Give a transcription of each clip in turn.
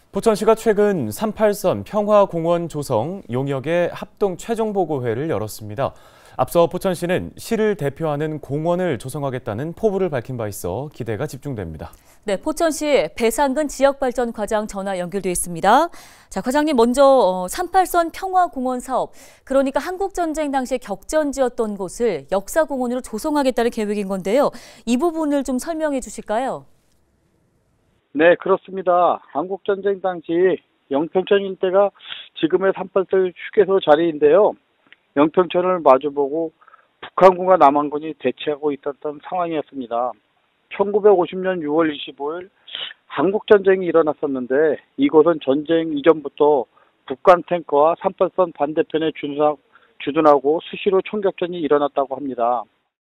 포천시가 최근 38선 평화공원 조성 용역의 합동 최종보고회를 열었습니다. 앞서 포천시는 시를 대표하는 공원을 조성하겠다는 포부를 밝힌 바 있어 기대가 집중됩니다. 네, 포천시 배상근 지역발전과장 전화 연결돼 있습니다. 자, 과장님 먼저 38선 평화공원 사업, 그러니까 한국전쟁 당시에 격전지였던 곳을 역사공원으로 조성하겠다는 계획인 건데요. 이 부분을 좀 설명해 주실까요? 네, 그렇습니다. 한국전쟁 당시 영평천 일대가 지금의 38선 휴게소 자리인데요. 영평천을 마주보고 북한군과 남한군이 대치하고 있었던 상황이었습니다. 1950년 6월 25일 한국전쟁이 일어났었는데 이곳은 전쟁 이전부터 북한 탱크와 38선 반대편에 주둔하고 수시로 총격전이 일어났다고 합니다.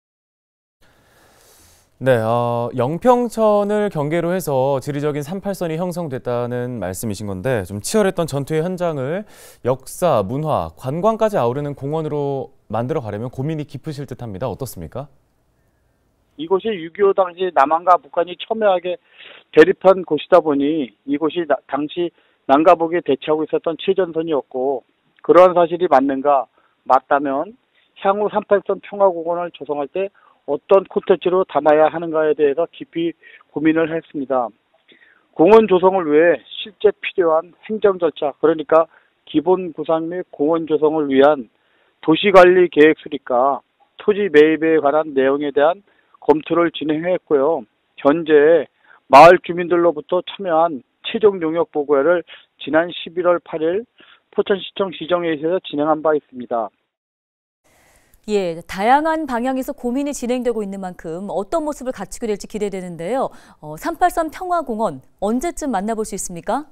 네, 영평천을 경계로 해서 지리적인 38선이 형성됐다는 말씀이신 건데 좀 치열했던 전투의 현장을 역사, 문화, 관광까지 아우르는 공원으로 만들어 가려면 고민이 깊으실 듯합니다. 어떻습니까? 이곳이 6.25 당시 남한과 북한이 첨예하게 대립한 곳이다 보니 이곳이 당시 남과 북이 대치하고 있었던 최전선이었고, 그러한 사실이 맞다면 향후 38선 평화공원을 조성할 때 어떤 콘텐츠로 담아야 하는가에 대해서 깊이 고민을 했습니다. 공원 조성을 위해 실제 필요한 행정 절차, 그러니까 기본 구상 및 공원 조성을 위한 도시관리 계획 수립과 토지 매입에 관한 내용에 대한 검토를 진행했고요. 현재 마을 주민들로부터 참여한 최종 용역 보고회를 지난 11월 8일 포천시청 시정회의실에서 진행한 바 있습니다. 예, 다양한 방향에서 고민이 진행되고 있는 만큼 어떤 모습을 갖추게 될지 기대되는데요. 38선 평화공원 언제쯤 만나볼 수 있습니까?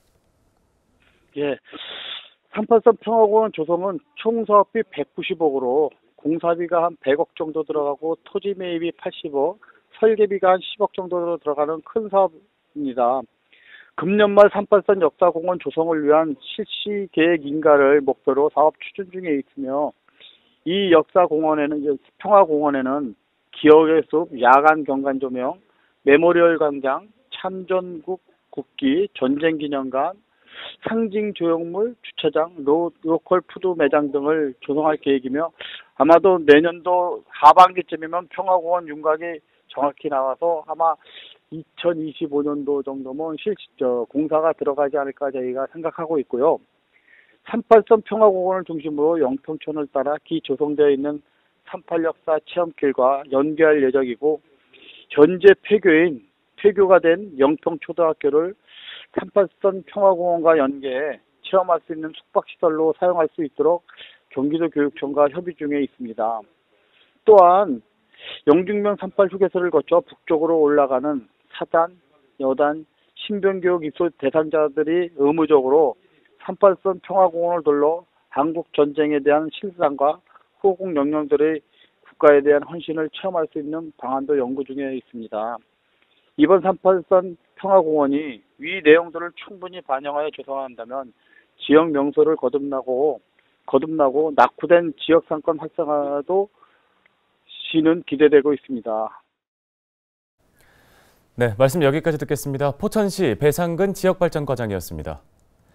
예, 38선 평화공원 조성은 총 사업비 190억으로 공사비가 한 100억 정도 들어가고 토지 매입이 80억, 설계비가 한 10억 정도 들어가는 큰 사업입니다. 금년 말 38선 역사공원 조성을 위한 실시 계획 인가를 목표로 사업 추진 중에 있으며, 이 역사공원에는, 평화공원에는 기억의 숲, 야간 경관 조명, 메모리얼 광장, 참전국 국기, 전쟁기념관, 상징 조형물, 주차장, 로컬 푸드 매장 등을 조성할 계획이며, 아마도 내년도 하반기쯤이면 평화공원 윤곽이 정확히 나와서 아마 2025년도 정도면 공사가 들어가지 않을까 저희가 생각하고 있고요. 38선 평화공원을 중심으로 영평천을 따라 기조성되어 있는 38 역사 체험길과 연계할 예정이고, 현재 폐교가 된 영평초등학교를 38선 평화공원과 연계해 체험할 수 있는 숙박시설로 사용할 수 있도록 경기도 교육청과 협의 중에 있습니다. 또한 영중면 38 휴게소를 거쳐 북쪽으로 올라가는 사단, 여단, 신변교육 입소 대상자들이 의무적으로 38선 평화공원을 둘러 한국 전쟁에 대한 실상과 호국 영령들의 국가에 대한 헌신을 체험할 수 있는 방안도 연구 중에 있습니다. 이번 38선 평화공원이 위 내용들을 충분히 반영하여 조성한다면 지역 명소를 거듭나고 낙후된 지역 상권 활성화도 시는 기대되고 있습니다. 네, 말씀 여기까지 듣겠습니다. 포천시 배상근 지역발전과장이었습니다.